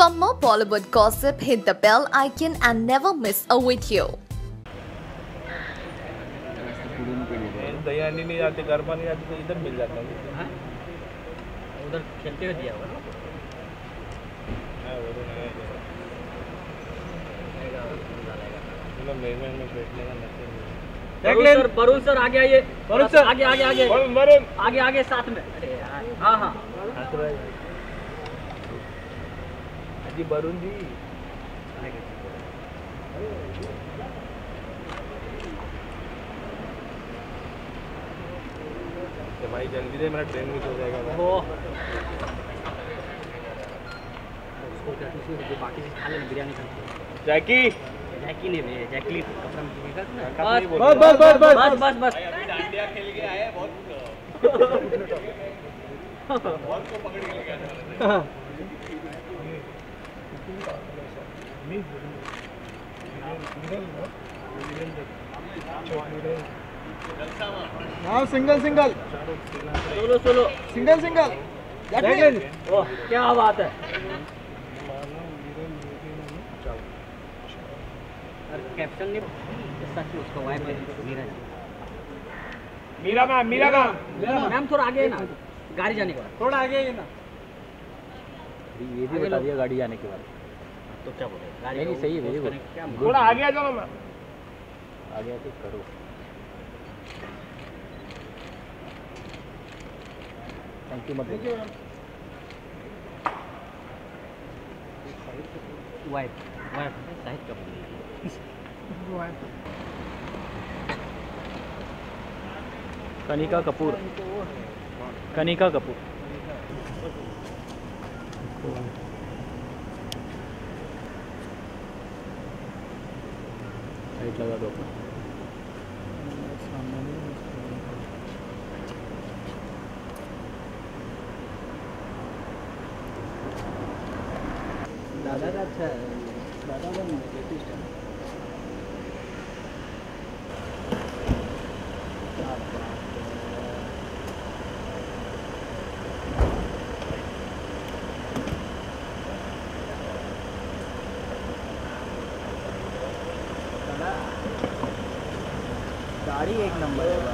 For more Bollywood gossip, hit the bell icon and never miss a video. दही नहीं जाते, गरमा नहीं जाते तो इधर मिल जाता है। उधर खेलते हुए दिया होगा में बैठने का वरुण सर आगे आइए, वरुण सर आगे आगे आगे आगे आगे साथ में। अरे यार हाँ हाँ जी वरुण जी भाई जल्दी से मेरा ट्रेन मिस हो जाएगा। वो उसको क्या जो बाकी से खा लेना बिरयानी खानी। जैकी जैकी नहीं भैया, जैकली कपड़ा में बस बस बस बस बस बस डांडिया खेल के आए बहुत बहुत को पकड़ के गया। हाँ single single solo solo single single oh क्या बात है। कैप्शन नहीं सच में उसका वाइफ है मीरा मैम थोड़ा आगे है ना गाड़ी जाने के बाद, थोड़ा आगे है ना। ये भी बता दिया गाड़ी जाने के बाद तो क्या बोले गाड़ी नहीं सही है वेरी गुड। थोड़ा आगे आ जाओ ना, आगे आके करो। थैंक यू मत वाइफ साहिद का कनिका कपूर लाइट लगा दो अपना। दादा का अच्छा है, दादा का लेटेस्ट है। गाड़ी एक नंबर है।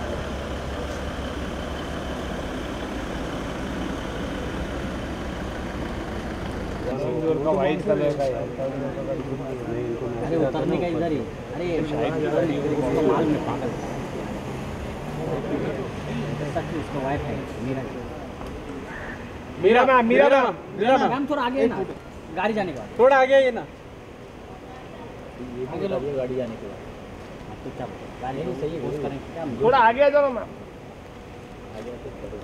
वाइट कलर का अरे उतरने का इधर ही। अरे माल में पागल सच में उसका वाइफ है मीरा मैम थोड़ा आगे है ना गाड़ी जाने के बाद, थोड़ा आगे है ना। ये भी बता दिया गाड़ी जाने के बाद तो क्या बोलते गाड़ी नहीं सही है वो करें क्या थोड़ा आगे आ जाओ ना। आगे आके करो।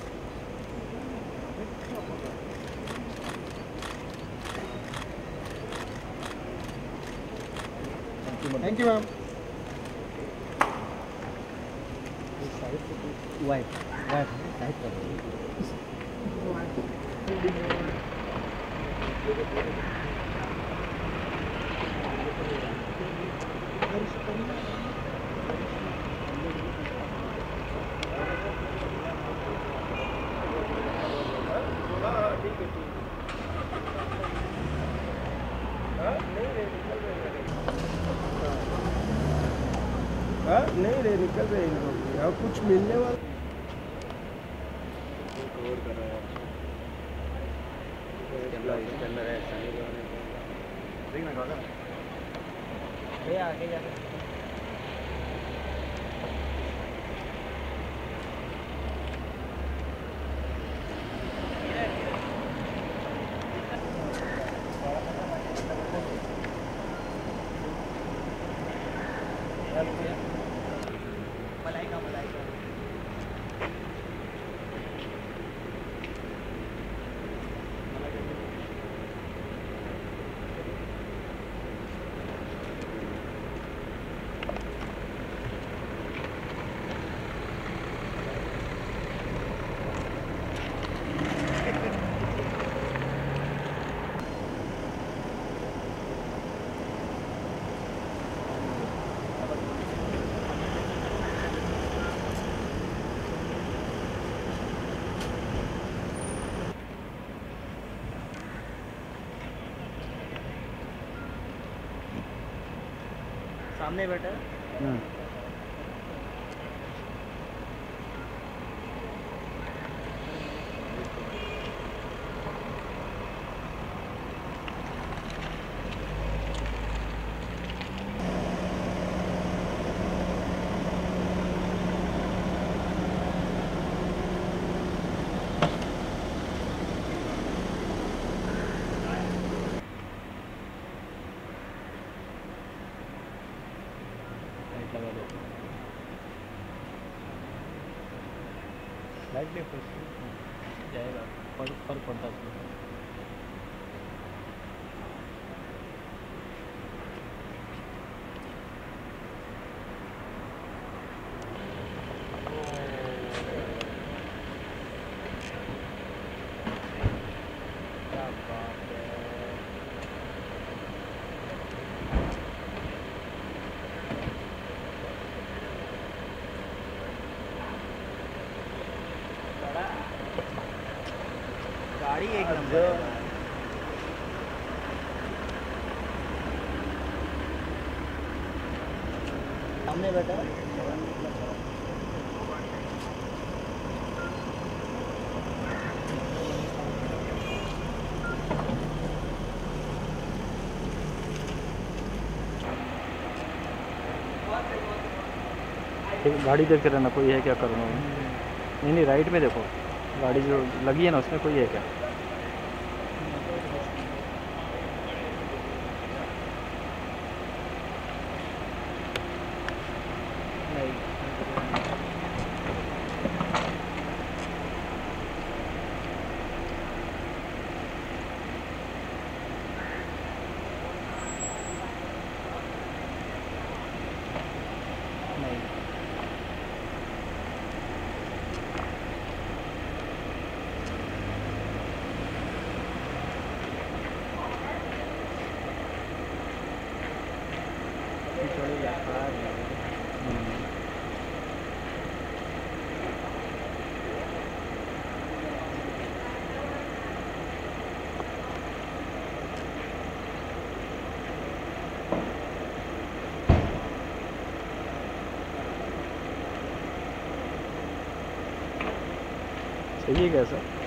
Thank you ma'am. Wife side कर नहीं रे निकल रहे हैं लोग, अब कुछ मिलने वाला कवर कर रहा है। आगे जाके सामने बैठा है। लाइट लगा दो। लाइट नहीं फंस जाएगा, फर्क पड़ता है उसमें। क्या बात है। गाड़ी एक नंबर है यार। सामने बैठा है। ठीक, गाड़ी देखते रहना कोई है क्या करना है। नहीं नहीं, राइट में देखो, गाड़ी जो लगी है ना उसमें कोई है क्या। सही है क्या सर?